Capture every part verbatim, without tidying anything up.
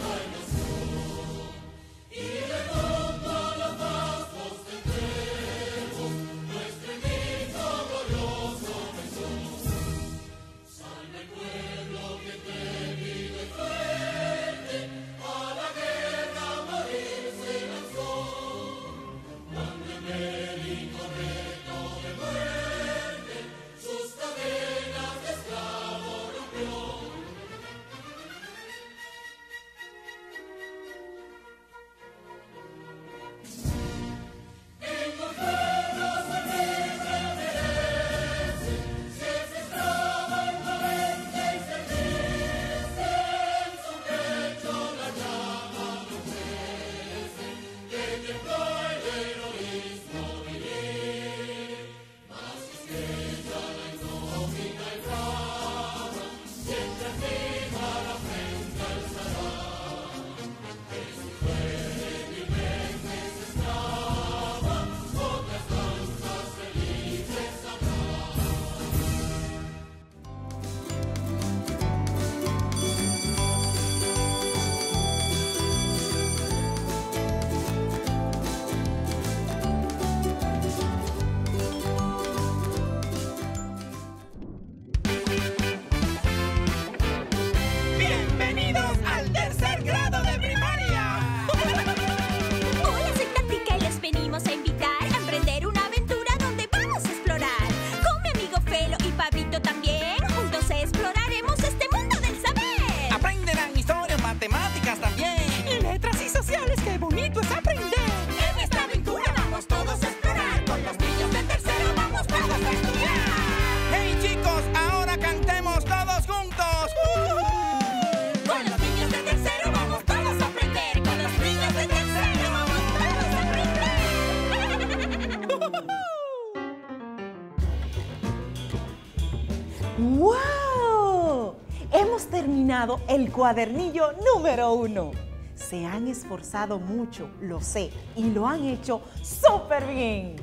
¡Wow! Hemos terminado el cuadernillo número uno. Se han esforzado mucho, lo sé, y lo han hecho súper bien.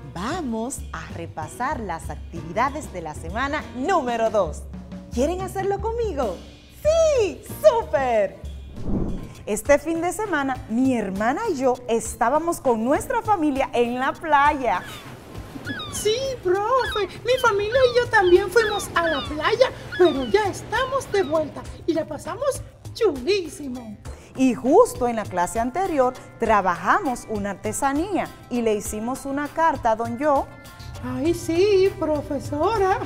Vamos a repasar las actividades de la semana número dos. ¿Quieren hacerlo conmigo? ¡Sí! ¡Súper! Este fin de semana, mi hermana y yo estábamos con nuestra familia en la playa. Sí, profe, mi familia y yo también fuimos a la playa, pero ya estamos de vuelta y la pasamos chulísimo. Y justo en la clase anterior trabajamos una artesanía y le hicimos una carta a don Yo. Ay, sí, profesora.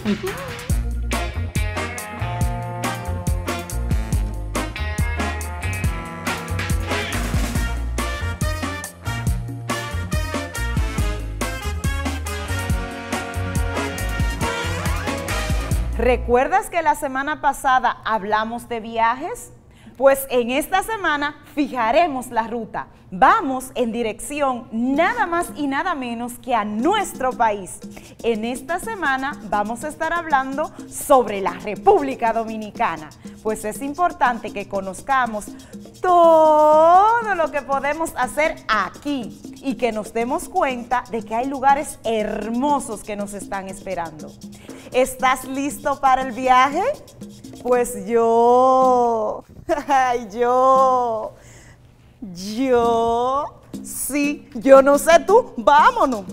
¿Recuerdas que la semana pasada hablamos de viajes? Pues en esta semana fijaremos la ruta. Vamos en dirección nada más y nada menos que a nuestro país. En esta semana vamos a estar hablando sobre la República Dominicana. Pues es importante que conozcamos todo lo que podemos hacer aquí y que nos demos cuenta de que hay lugares hermosos que nos están esperando. ¿Estás listo para el viaje? Pues yo, ay, yo, yo, sí, yo no sé tú, vámonos.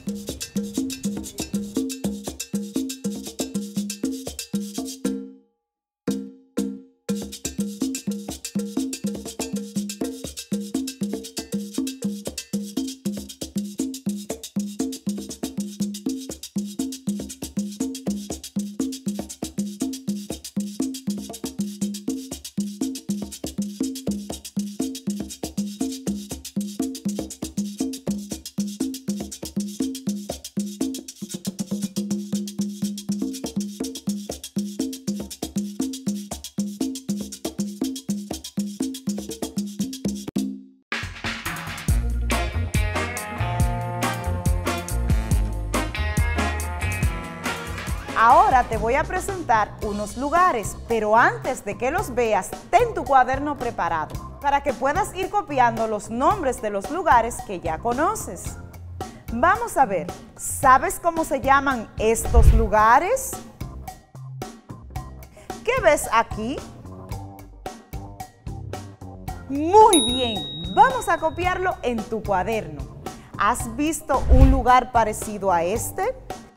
Ahora te voy a presentar unos lugares, pero antes de que los veas, ten tu cuaderno preparado para que puedas ir copiando los nombres de los lugares que ya conoces. Vamos a ver, ¿sabes cómo se llaman estos lugares? ¿Qué ves aquí? Muy bien, vamos a copiarlo en tu cuaderno. ¿Has visto un lugar parecido a este?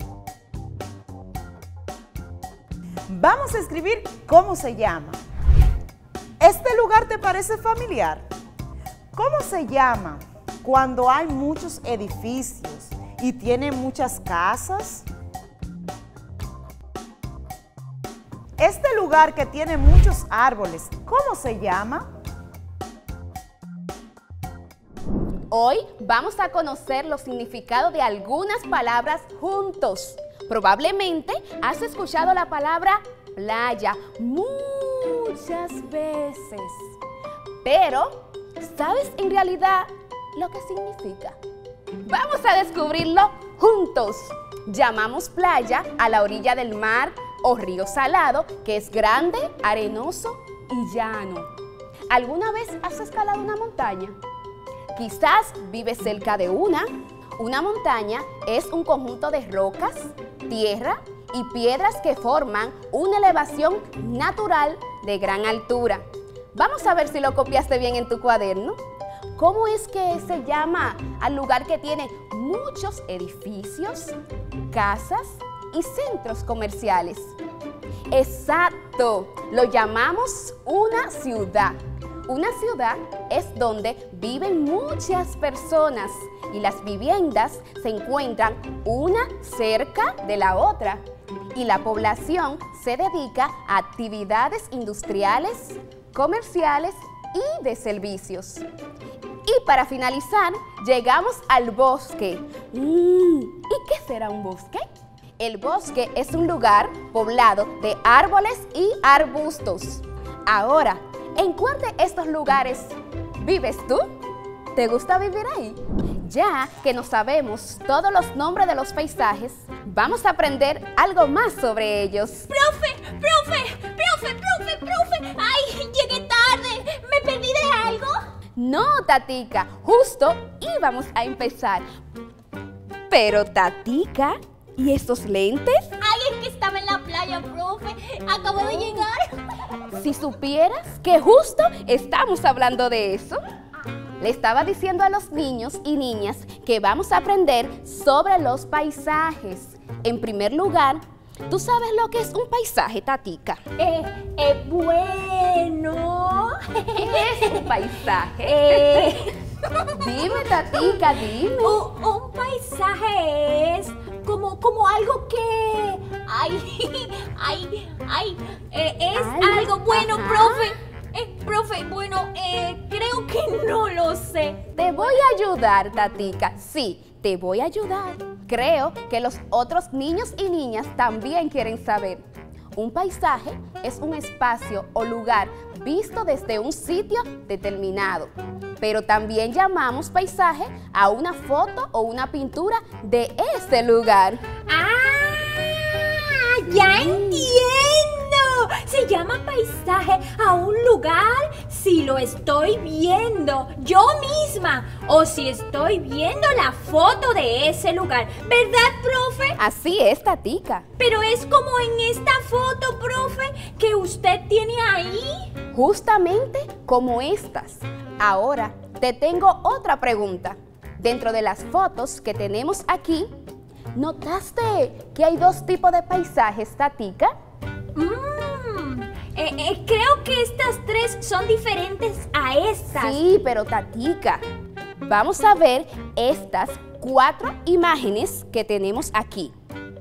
Vamos a escribir cómo se llama. ¿Este lugar te parece familiar? ¿Cómo se llama cuando hay muchos edificios y tiene muchas casas? Este lugar que tiene muchos árboles, ¿cómo se llama? Hoy vamos a conocer los significados de algunas palabras juntos. Probablemente has escuchado la palabra playa muchas veces, pero ¿sabes en realidad lo que significa? Vamos a descubrirlo juntos. Llamamos playa a la orilla del mar o río salado que es grande, arenoso y llano. ¿Alguna vez has escalado una montaña? Quizás vives cerca de una. Una montaña es un conjunto de rocas, tierra y piedras que forman una elevación natural de gran altura. Vamos a ver si lo copiaste bien en tu cuaderno. ¿Cómo es que se llama al lugar que tiene muchos edificios, casas y centros comerciales? Exacto, lo llamamos una ciudad. Una ciudad es donde viven muchas personas y las viviendas se encuentran una cerca de la otra y la población se dedica a actividades industriales, comerciales y de servicios. Y para finalizar, llegamos al bosque. Mm, ¿Y qué será un bosque? El bosque es un lugar poblado de árboles y arbustos. Ahora, ¿en cuál de estos lugares vives tú? ¿Te gusta vivir ahí? Ya que no sabemos todos los nombres de los paisajes, vamos a aprender algo más sobre ellos. ¡Profe! ¡Profe! ¡Profe! ¡Profe! ¡Profe! ¡Ay! ¡Llegué tarde! ¿Me perdí de algo? No, Tatica, justo íbamos a empezar. Pero, Tatica, ¿y estos lentes? ¡Ay! Es que estaba en la playa, profe. Acabo de llegar. Si supieras que justo estamos hablando de eso. Le estaba diciendo a los niños y niñas que vamos a aprender sobre los paisajes. En primer lugar, ¿tú sabes lo que es un paisaje, Tatica? Eh, eh, bueno. ¿Qué es un paisaje? Eh, Dime, Tatica, dime. un, un paisaje es como, como algo que... Ay, ay, ay, eh, es Algo, algo bueno, ajá. profe. Eh, profe, bueno, eh, creo que no lo sé. Te voy a ayudar, Tatica. Sí, te voy a ayudar. Creo que los otros niños y niñas también quieren saber. Un paisaje es un espacio o lugar visto desde un sitio determinado. Pero también llamamos paisaje a una foto o una pintura de ese lugar. ¡Ah! ¡Ya entiendo! Se llama paisaje a un lugar si lo estoy viendo yo misma o si estoy viendo la foto de ese lugar. ¿Verdad, profe? Así es, Tatica. Pero es como en esta foto, profe, que usted tiene ahí. Justamente como estas. Ahora te tengo otra pregunta. Dentro de las fotos que tenemos aquí, ¿notaste que hay dos tipos de paisajes, Tatica? Mm, eh, eh, creo que estas tres son diferentes a estas. Sí, pero Tatica, vamos a ver estas cuatro imágenes que tenemos aquí.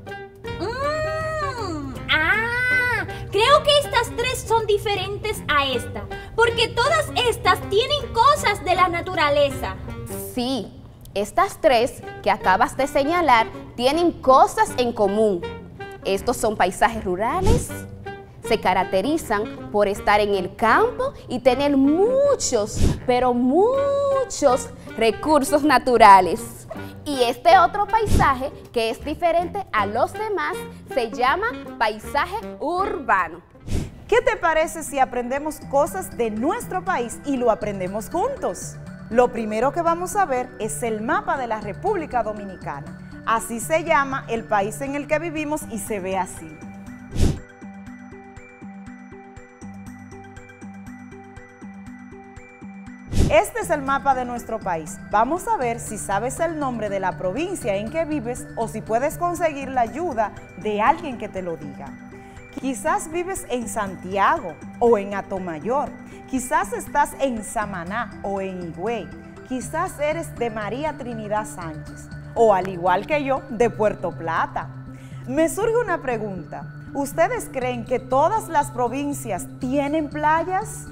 Mm, ah, creo que estas tres son diferentes a esta, porque todas estas tienen cosas de la naturaleza. Sí, estas tres que acabas de señalar tienen cosas en común. Estos son paisajes rurales, se caracterizan por estar en el campo y tener muchos, pero muchos recursos naturales. Y este otro paisaje, que es diferente a los demás, se llama paisaje urbano. ¿Qué te parece si aprendemos cosas de nuestro país y lo aprendemos juntos? Lo primero que vamos a ver es el mapa de la República Dominicana. Así se llama el país en el que vivimos y se ve así. Este es el mapa de nuestro país. Vamos a ver si sabes el nombre de la provincia en que vives o si puedes conseguir la ayuda de alguien que te lo diga. Quizás vives en Santiago o en Atomayor. Quizás estás en Samaná o en Higüey. Quizás eres de María Trinidad Sánchez o, al igual que yo, de Puerto Plata. Me surge una pregunta. ¿Ustedes creen que todas las provincias tienen playas?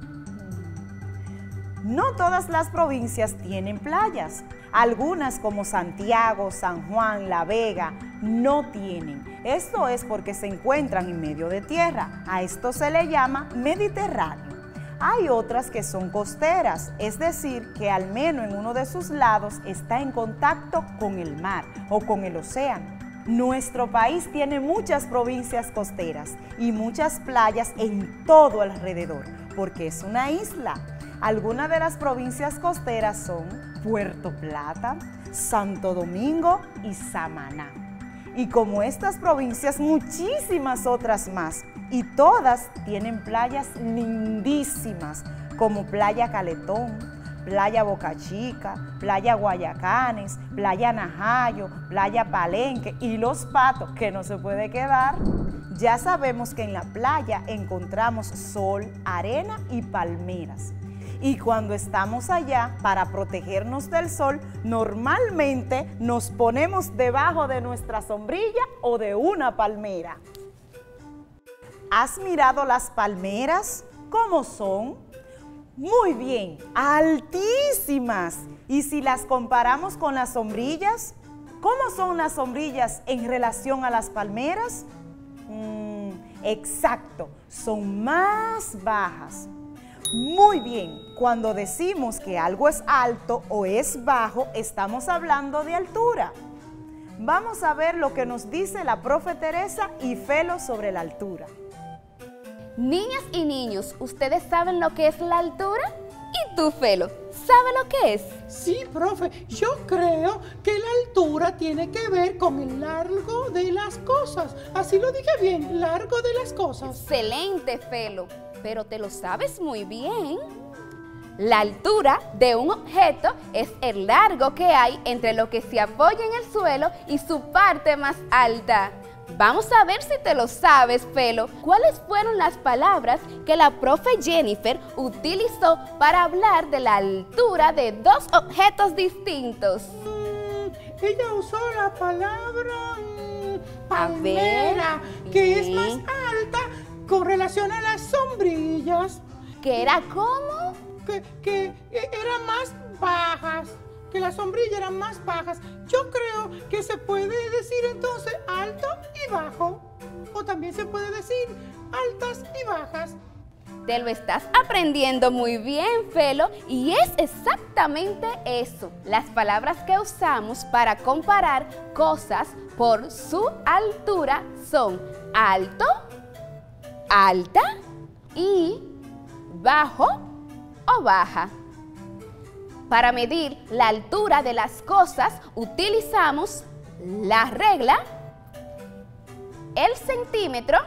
No todas las provincias tienen playas. Algunas, como Santiago, San Juan, La Vega, no tienen. Esto es porque se encuentran en medio de tierra. A esto se le llama Mediterráneo. Hay otras que son costeras, es decir, que al menos en uno de sus lados está en contacto con el mar o con el océano. Nuestro país tiene muchas provincias costeras y muchas playas en todo alrededor, porque es una isla. Algunas de las provincias costeras son Puerto Plata, Santo Domingo y Samaná. Y como estas provincias, muchísimas otras más. Y todas tienen playas lindísimas, como Playa Caletón, Playa Boca Chica, Playa Guayacanes, Playa Najayo, Playa Palenque y Los Patos, que no se puede quedar. Ya sabemos que en la playa encontramos sol, arena y palmeras. Y cuando estamos allá, para protegernos del sol, normalmente nos ponemos debajo de nuestra sombrilla o de una palmera. ¿Has mirado las palmeras? ¿Cómo son? Muy bien, altísimas. Y si las comparamos con las sombrillas, ¿cómo son las sombrillas en relación a las palmeras? Mm, exacto, son más bajas. Muy bien, cuando decimos que algo es alto o es bajo, estamos hablando de altura. Vamos a ver lo que nos dice la profe Teresa y Felo sobre la altura. Niñas y niños, ¿ustedes saben lo que es la altura? ¿Y tú, Felo, sabes lo que es? Sí, profe, yo creo que la altura tiene que ver con el largo de las cosas. Así lo dije bien, largo de las cosas. Excelente, Felo, pero te lo sabes muy bien. La altura de un objeto es el largo que hay entre lo que se apoya en el suelo y su parte más alta. Vamos a ver si te lo sabes, Felo. ¿Cuáles fueron las palabras que la profe Jennifer utilizó para hablar de la altura de dos objetos distintos? Mm, ella usó la palabra mm, palmera, ver, que ¿sí? es más alta con relación a las sombrillas. ¿Que era cómo? Que, que eh, eran más bajas, que las sombrillas eran más bajas. Yo creo que se puede decir entonces alto y bajo, o también se puede decir altas y bajas. Te lo estás aprendiendo muy bien, Felo, y es exactamente eso, las palabras que usamos para comparar cosas por su altura son alto, alta y bajo o baja. Para medir la altura de las cosas utilizamos la regla, el centímetro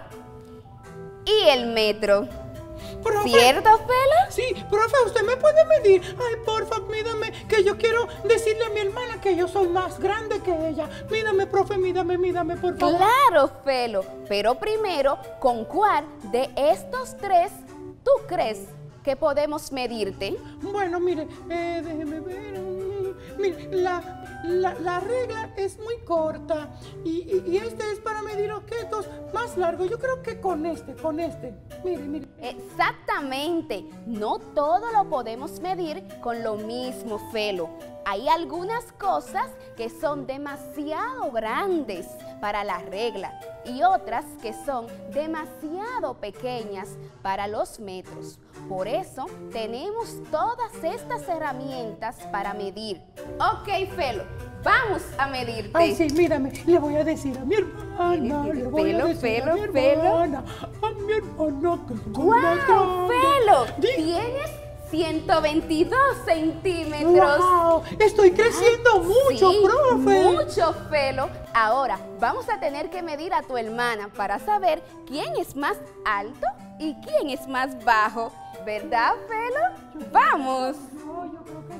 y el metro. Profe, ¿Cierto, Felo? Sí, profe, ¿usted me puede medir? Ay, porfa, mídame, que yo quiero decirle a mi hermana que yo soy más grande que ella. Mídame, profe, mídame, mídame, por favor. Claro, Felo, pero primero, ¿con cuál de estos tres tú crees que podemos medirte? Bueno, mire, eh, déjeme ver. Mire, la, la, la regla es muy corta y, y, y este es para medir objetos más largos. Yo creo que con este, con este. Mire, mire. Exactamente. No todo lo podemos medir con lo mismo, Felo. Hay algunas cosas que son demasiado grandes para la regla y otras que son demasiado pequeñas para los metros. Por eso tenemos todas estas herramientas para medir. Ok, Felo, vamos a medirte. Ay, sí, mírame, le voy a decir a mi hermana, le voy Felo, a decir Felo, a mi Felo. hermana, a mi hermana que soy más ¡Guau, grande. Felo! Di- Tienes ciento veintidós centímetros. ¡Wow! Estoy creciendo mucho, Sí, profe. mucho, Felo. Ahora vamos a tener que medir a tu hermana para saber quién es más alto y quién es más bajo. ¿Verdad, Felo? ¡Vamos! No, yo creo que